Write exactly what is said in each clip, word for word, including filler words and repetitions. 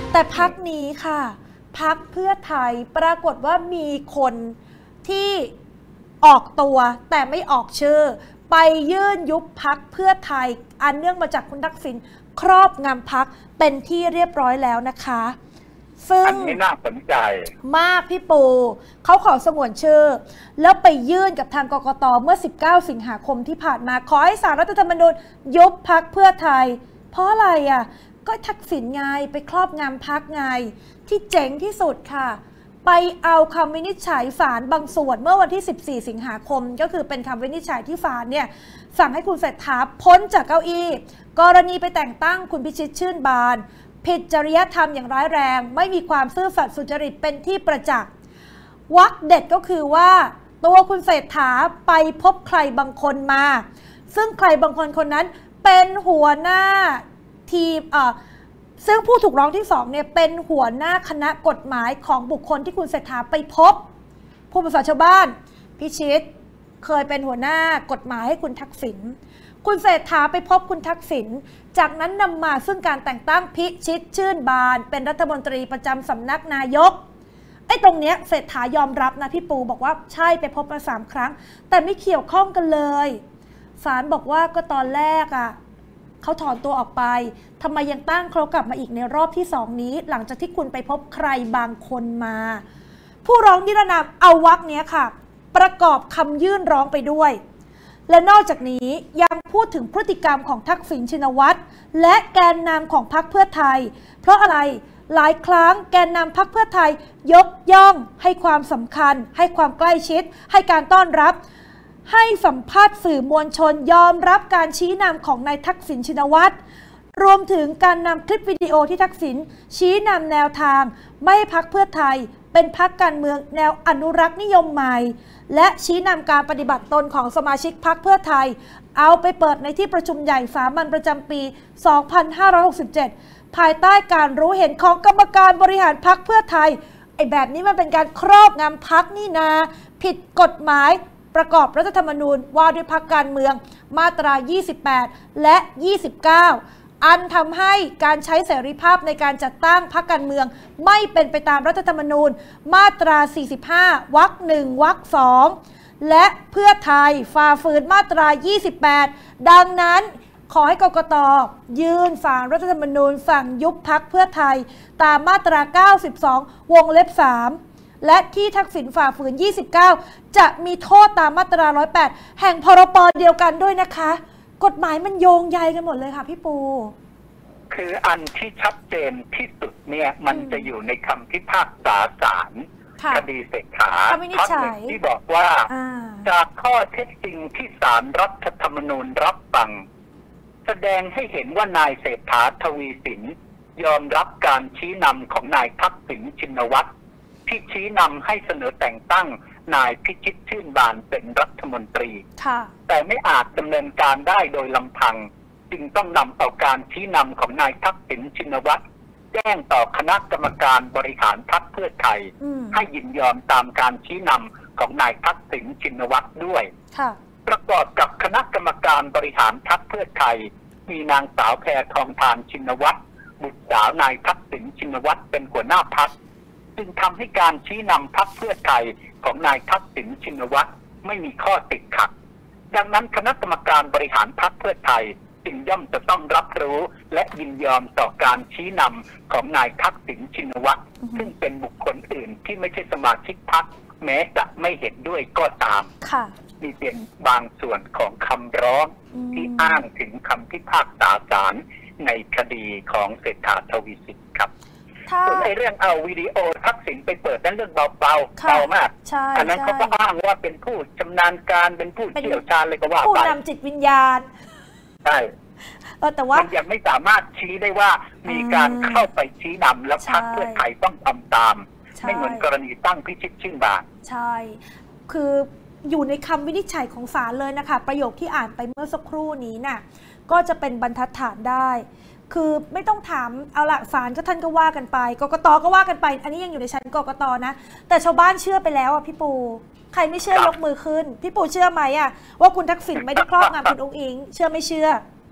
แต่พักนี้ค่ะพักเพื่อไทยปรากฏว่ามีคนที่ออกตัวแต่ไม่ออกชื่อไปยื่นยุบพักเพื่อไทยอันเนื่องมาจากคุณทักษิณครอบงำพักเป็นที่เรียบร้อยแล้วนะคะซึ่งอันนี้น่าสนใจมากพี่ปูเขาขอสงวนชื่อแล้วไปยื่นกับทางกกต.เมื่อสิบเก้าสิงหาคมที่ผ่านมาขอให้ศาลรัฐธรรมนูญยุบพักเพื่อไทยเพราะอะไรอ่ะก็ทักษิณไงไปครอบงำพักไงที่เจ๋งที่สุดค่ะไปเอาคำวินิจฉัยศาลบางส่วนเมื่อวันที่สิบสี่สิงหาคมก็คือเป็นคำวินิจฉัยที่ศาลเนี่ยสั่งให้คุณเศรษฐาพ้นจากเก้าอี้กรณีไปแต่งตั้งคุณพิชิตชื่นบานผิดจริยธรรมอย่างร้ายแรงไม่มีความซื่อสัตย์สุจริตเป็นที่ประจักษ์วรรคเด็ดก็คือว่าตัวคุณเศรษฐาไปพบใครบางคนมาซึ่งใครบางคนคนนั้นเป็นหัวหน้าทีมเอ่อซึ่งผู้ถูกร้องที่สองเนี่ยเป็นหัวหน้าคณะกฎหมายของบุคคลที่คุณเศรษฐาไปพบผู้ภาษาชาวบ้านพิชิตเคยเป็นหัวหน้ากฎหมายให้คุณทักษิณคุณเศรษฐาไปพบคุณทักษิณจากนั้นนำมาซึ่งการแต่งตั้งพิชิตชื่นบานเป็นรัฐมนตรีประจำสำนักนายกไอ้ตรงเนี้ยเศรษฐายอมรับนะพี่ปูบอกว่าใช่ไปพบมาสามครั้งแต่ไม่เกี่ยวข้องกันเลยศาลบอกว่าก็ตอนแรกอ่ะเขาถอนตัวออกไปทำไมยังตั้งเขากลับมาอีกในรอบที่สองนี้หลังจากที่คุณไปพบใครบางคนมาผู้ร้องนิรนามเอาวรรคเนี้ยค่ะประกอบคำยื่นร้องไปด้วยและนอกจากนี้ยังพูดถึงพฤติกรรมของทักษิณชินวัตรและแกนนำของพรรคเพื่อไทยเพราะอะไรหลายครั้งแกนนำพรรคเพื่อไทยยกย่องให้ความสำคัญให้ความใกล้ชิดให้การต้อนรับให้สัมภาษณ์สื่อมวลชนยอมรับการชี้นำของนายทักษิณชินวัตรรวมถึงการนำคลิปวิดีโอที่ทักษิณชี้นำแนวทางไม่ให้พรรคเพื่อไทยเป็นพรรคการเมืองแนวอนุรักษ์นิยมใหม่และชี้นำการปฏิบัติตนของสมาชิกพรรคเพื่อไทยเอาไปเปิดในที่ประชุมใหญ่สามัญประจำปี สองพันห้าร้อยหกสิบเจ็ด ภายใต้การรู้เห็นของกรรมการบริหารพรรคเพื่อไทยไอ้แบบนี้มันเป็นการครอบงำพรรคนี่นาผิดกฎหมายประกอบรัฐธรรมนูญว่าด้วยพรรคการเมืองมาตรา ยี่สิบแปด และ ยี่สิบเก้า อันทำให้การใช้เสรีภาพในการจัดตั้งพรรคการเมืองไม่เป็นไปตามรัฐธรรมนูญมาตรา สี่สิบห้า วรรคหนึ่ง วรรคสองและเพื่อไทยฝ่าฝืนมาตรา ยี่สิบแปด ดังนั้นขอให้กกต.ยื่นศาลรัฐธรรมนูญสั่งยุบพรรคเพื่อไทยตามมาตรา เก้าสิบสอง วงเล็บ สามและที่ทักษิณฝ่าฝืน ยี่สิบเก้า จะมีโทษตามมาตรา หนึ่งร้อยแปด แห่งพรบ.เดียวกันด้วยนะคะกฎหมายมันโยงใยกันหมดเลยค่ะพี่ปูคืออันที่ชัดเจนที่สุดเนี่ยมันจะอยู่ในคำพิพากษาศาลคดีเศรษฐาท่อนหนึ่งที่บอกว่าจากข้อเท็จจริงที่ศาลรัฐธรรมนูญรับฟังแสดงให้เห็นว่านายเศรษฐาทวีสินยอมรับการชี้นำของนายทักษิณชินวัตรที่ชี้นำให้เสนอแต่งตั้งนายพิชิตชื่นบานเป็นรัฐมนตรีแต่ไม่อาจดำเนินการได้โดยลำพังจึงต้องนำเอาการชี้นำของนายทักษิณชินวัตรแจ้งต่อคณะกรรมการบริหารพรรคเพื่อไทยให้ยินยอมตามการชี้นำของนายทักษิณชินวัตรด้วยประกอบกับคณะกรรมการบริหารพรรคเพื่อไทยมีนางสาวแพทองธารชินวัตรบุตรสาวนายทักษิณชินวัตรเป็นหัวหน้าพรรคจึงทำให้การชี้นำพรรคเพื่อไทยของนายทักษิณชินวัตรไม่มีข้อติดขัดดังนั้นคณะกรรมการบริหารพรรคเพื่อไทยจึงย่อมจะต้องรับรู้และยินยอมต่อการชี้นำของนายทักษิณชินวัตรซึ่งเป็นบุคคลอื่นที่ไม่ใช่สมาชิกพรรคแม้จะไม่เห็นด้วยก็ตามมีเพียงบางส่วนของคำร้องที่อ้างถึงคำพิพากษาศาลในคดีของเศรษฐาทวีสินครับส่วนในเรื่องเอาวิดีโอทักษิณไปเปิดนั้นเรื่องเบาๆเบามากอันนั้นเขาก็อ้างว่าเป็นผู้ชำนาญการเป็นผู้เชี่ยวชาญเลยก็ว่าไปผู้นำจิตวิญญาณใช่แต่ว่ามันยังไม่สามารถชี้ได้ว่ามีการเข้าไปชี้นำและพรรคเพื่อไทยต้องทำตามไม่เหมือนกรณีตั้งพิชิตชื่นบานใช่คืออยู่ในคำวินิจฉัยของศาลเลยนะคะประโยคที่อ่านไปเมื่อสักครู่นี้น่ะก็จะเป็นบรรทัดฐานได้คือไม่ต้องถามเอาละศาลก็ท่านก็ว่ากันไปกกตก็ว่ากันไปอันนี้ยังอยู่ในชั้นกกตนะแต่ชาวบ้านเชื่อไปแล้วอ่ะพี่ปูใครไม่เชื่อยกมือขึ้นพี่ปูเชื่อไหมอ่ะว่าคุณทักษิณไม่ได้ครอบงำคุณองค์อิงเชื่อไม่เชื่อ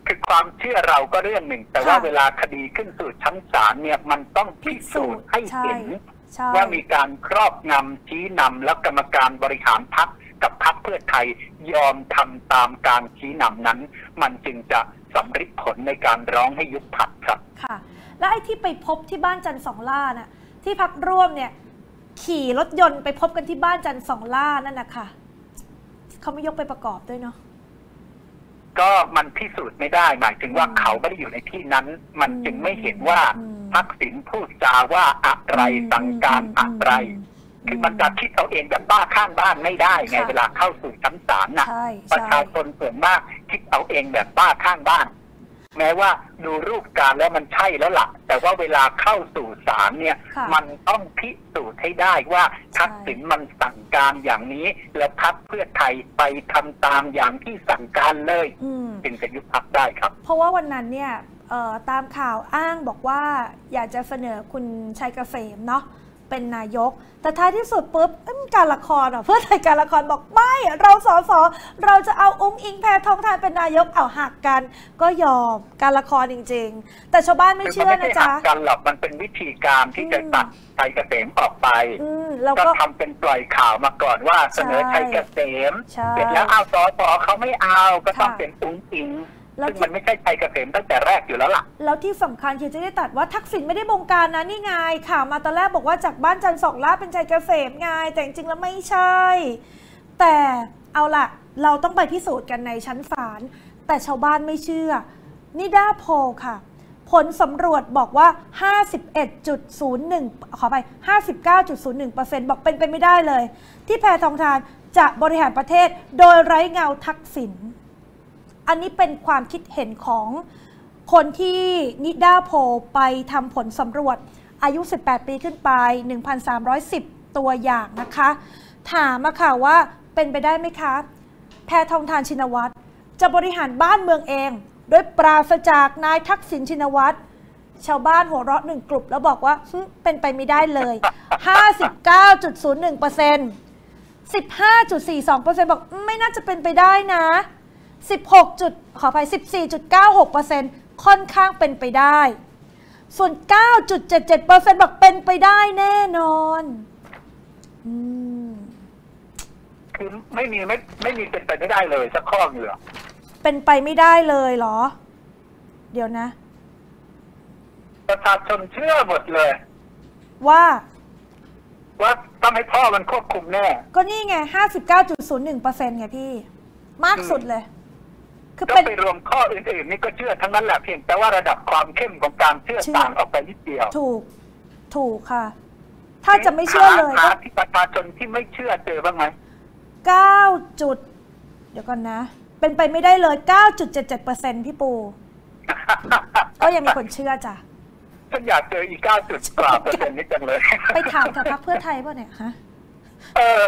คือความเชื่อเราก็เรื่องหนึ่งแต่ว่าเวลาคดีขึ้นสู่ชั้นศาลเนี่ยมันต้องพิสูจน์ให้เห็นว่ามีการครอบงำชี้นำแล้วกรรมการบริหารพรรคกับพรรคเพื่อไทยยอมทำตามการชี้นำนั้นมันจึงจะสำฤทธิ์ผลในการร้องให้ยุบพรรคครับค่ะและไอ้ที่ไปพบที่บ้านจันทร์สองล่าน่ะที่พรรคร่วมเนี่ยขี่รถยนต์ไปพบกันที่บ้านจันทร์สองล่านั่นนะคะเขาไม่ยกไปประกอบด้วยเนาะก็มันพิสูจน์ไม่ได้หมายถึงว่าเขาไม่ได้อยู่ในที่นั้นมันจึงไม่เห็นว่าทักษิณพูดจาว่าอะไรสั่งการอะไรคือมันจะคิดเอาเองแบบบ้าข้างบ้านไม่ได้ไงเวลาเข้าสู่ชั้นศาลน่ะประชาชนส่วนมากคิดเอาเองแบบบ้าข้างบ้านแม้ว่าดูรูปการแล้วมันใช่แล้วล่ะแต่ว่าเวลาเข้าสู่ศาลเนี่ยมันต้องพิสูจน์ให้ได้ว่าทักษิณมันสั่งการอย่างนี้แล้วพรรคเพื่อไทยไปทำตามอย่างที่สั่งการเลยจึงจะยุบพรรคได้ครับเพราะว่าวันนั้นเนี่ยตามข่าวอ้างบอกว่าอยากจะเสนอคุณชัยเกษมเนาะเป็นนายกแต่ท้ายที่สุดปุ๊บการละครอ่ะเพื่อไทยการละครบอกไม่เราสสเราจะเอาอุ้งอิงแพทองทานเป็นนายกเอาหักกันก็ยอมการละครจริงๆแต่ชาวบ้านไม่เชื่อนะจ๊ะการหลอกมันเป็นวิธีการที่จะตัดชัยเกษมออกไปก็ทำเป็นปล่อยข่าวมาก่อนว่าเสนอชัยเกษมเสร็จแล้วเอาสสเขาไม่เอาก็ต้องเป็นอุ้งอิงซึ่งมันไม่ใช่ชัยเกษมตั้งแต่แรกอยู่แล้วล่ะแล้วที่สำคัญคือจะได้ตัดว่าทักษิณไม่ได้บงการนะนี่ไงข่าวมาตอนแรกบอกว่าจากบ้านจันทร์สองล่าเป็นชัยเกษมไงแต่จริงๆแล้วไม่ใช่แต่เอาล่ะเราต้องไปพิสูจน์กันในชั้นศาลแต่ชาวบ้านไม่เชื่อนิด้าโพลค่ะผลสำรวจบอกว่า ห้าสิบเอ็ดจุดศูนย์หนึ่ง ขอไป ห้าสิบเก้าจุดศูนย์หนึ่งเปอร์เซ็นต์ บอกเป็นไปไม่ได้เลยที่แพทองทานจะบริหารประเทศโดยไร้เงาทักษิณอันนี้เป็นความคิดเห็นของคนที่นิด้าโพลไปทำผลสำรวจอายุสิบแปดปีขึ้นไป หนึ่งพันสามร้อยสิบ ตัวอย่างนะคะถามมาค่ะว่าเป็นไปได้ไหมคะแพทองทานชินวัตรจะบริหารบ้านเมืองเองโดยปราศจากนายทักษิณชินวัตรชาวบ้านหัวเราะหนึ่งกลุ่มแล้วบอกว่าเป็นไปไม่ได้เลย ห้าสิบเก้าจุดศูนย์หนึ่งเปอร์เซ็นต์ สิบห้าจุดสี่สองเปอร์เซ็นต์ บอกไม่น่าจะเป็นไปได้นะสิบหกจุดขออภัย สิบสี่จุดเก้าหกเปอร์เซ็นต์ ค่อนข้างเป็นไปได้ส่วน เก้าจุดเจ็ดเจ็ดเปอร์เซ็นต์ บอกเป็นไปได้แน่นอนอืมคือไม่มีไม่ไม่มีเป็นไปไม่ได้เลยสักข้อเหรอเป็นไปไม่ได้เลยเหรอเดี๋ยวนะประชาชนเชื่อหมดเลยว่าว่าต้องให้พ่อมันควบคุมแน่ก็นี่ไง ห้าสิบเก้าจุดศูนย์หนึ่งเปอร์เซ็นต์ ไงพี่มากสุดเลยคือก็ไปรวมข้ออื่นๆนี่ก็เชื่อทั้งนั้นแหละเพียงแต่ว่าระดับความเข้มของการเชื่อต่างออกไปนิดเดียวถูกถูกค่ะถ้าจะไม่เชื่อเลยก็ที่ประชาชนที่ไม่เชื่อเจอบ้างไหมเก้าจุดเดี๋ยวก่อนนะเป็นไปไม่ได้เลย เก้าจุดเจ็ดเจ็ดเปอร์เซ็นต์ พี่ปูก็ยังมีคนเชื่อจ้ะฉันอยากเจออีก เก้าจุดกว่าเปอร์เซ็นต์นี้จังเลยไปถามกับพรรคเพื่อไทยป่ะเนี่ยฮะเออ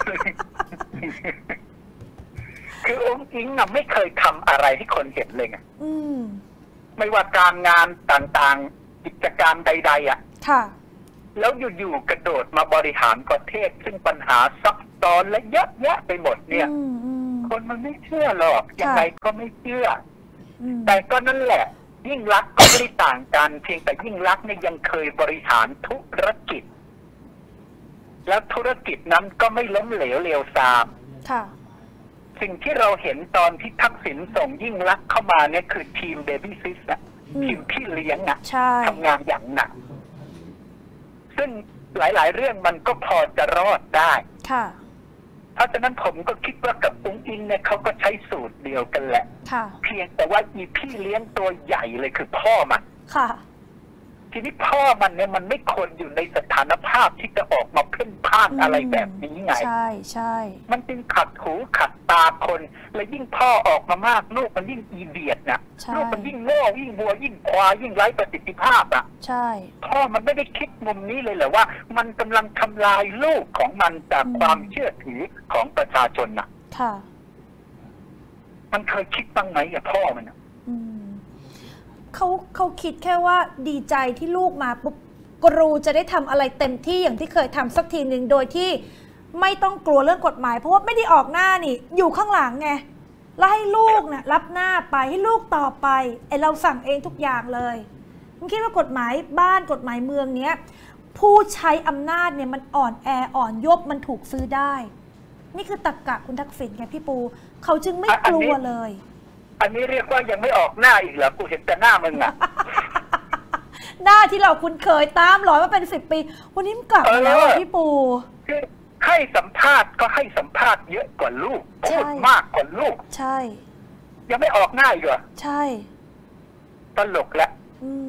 คือองค์อิงน่ะไม่เคยทำอะไรให้คนเห็นเลยไงไม่ว่าการงานต่างๆกิจการใดๆอ่ะค่ะแล้วอยู่ๆกระโดดมาบริหารประเทศซึ่งปัญหาซับซ้อนและเยอะแยะไปหมดเนี่ยคนมันไม่เชื่อหรอกยังไงก็ไม่เชื่อแต่ก็นั่นแหละยิ่งรักก็ไม่ได้ต่างกันเพียงแต่ยิ่งรักเนี่ยยังเคยบริหารธุรกิจแล้วธุรกิจนั้นก็ไม่ล้มเหลวเลวทรามค่ะสิ่งที่เราเห็นตอนที่ทักษิณส่งยิ่งลักษณ์เข้ามาเนี่ยคือทีมเบบี้ซิสอะทีมพี่เลี้ยงอะทำงานอย่างหนักซึ่งหลายๆเรื่องมันก็พอจะรอดได้ค่ะเพราะฉะนั้นผมก็คิดว่ากับอุ้งอิงเนี่ยเขาก็ใช้สูตรเดียวกันแหละเพียงแต่ว่าอีพี่เลี้ยงตัวใหญ่เลยคือพ่อมันค่ะทีนี้พ่อมันเนี่ยมันไม่ควรอยู่ในสถานภาพที่จะออกมาเพ่นพ่านอะไรแบบนี้ไงใช่ใช่มันจึงขัดหูขัดตาคนและยิ่งพ่อออกมามากลูกมันยิ่งอีเดียดนะลูกมันยิ่งโง่ยิ่งวัวยิ่งควายยิ่งไร้ประสิทธิภาพอ่ะใช่พ่อมันไม่ได้คิดมุมนี้เลยเหรอว่ามันกำลังทำลายลูกของมันจากความเชื่อถือของประชาชนนะค่ะมันเคยคิดบ้างไหมอ่ะพ่อมันอ่ะเขาเขาคิดแค่ว่าดีใจที่ลูกมาปุ๊บกรูจะได้ทำอะไรเต็มที่อย่างที่เคยทำสักทีหนึ่งโดยที่ไม่ต้องกลัวเรื่องกฎหมายเพราะว่าไม่ได้ออกหน้านี่อยู่ข้างหลังไงแล้วให้ลูกเนี่ยรับหน้าไปให้ลูกต่อไปไอเราสั่งเองทุกอย่างเลยมึงคิดว่ากฎหมายบ้านกฎหมายเมืองเนี้ยผู้ใช้อำนาจเนี่ยมันอ่อนแออ่อนยบมันถูกซื้อได้นี่คือตรรกะคุณทักษิณไงพี่ปูเขาจึงไม่กลัวเลยอันนี้เรียกว่ายังไม่ออกหน้าอีกเหรอกูเห็นแต่หน้ามึงอะหน้าที่เราคุ้นเคยตามหลอยมาเป็นสิบปีวันนี้มันกลับมาแล้วพี่ปูคือให้สัมภาษณ์ก็ให้สัมภาษณ์เยอะกว่าลูกพูดมากกว่าลูกใช่ยังไม่ออกหน้าอีกเหรอใช่ตลกละ